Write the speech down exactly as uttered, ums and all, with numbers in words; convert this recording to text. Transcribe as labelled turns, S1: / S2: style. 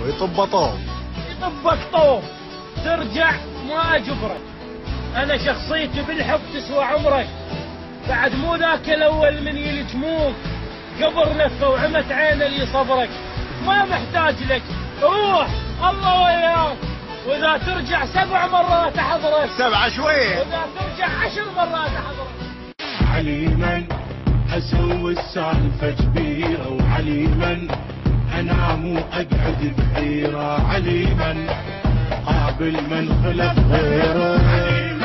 S1: ويطب طوب
S2: يطبك طوب ترجع ما اجبرك. انا شخصيتي بالحب تسوى عمرك. بعد مو ذاك الاول من يلجموك قبر نفه وعمت عين اللي صبرك. ما محتاج لك روح الله وياك. واذا ترجع سبع مرات احضرك.
S1: سبعة شوية.
S2: واذا ترجع عشر مرات احضرك.
S3: عليما اسوي السالفة كبيرة وعليما انام واقعد بحيرة. عليما قابل من خلف غيره.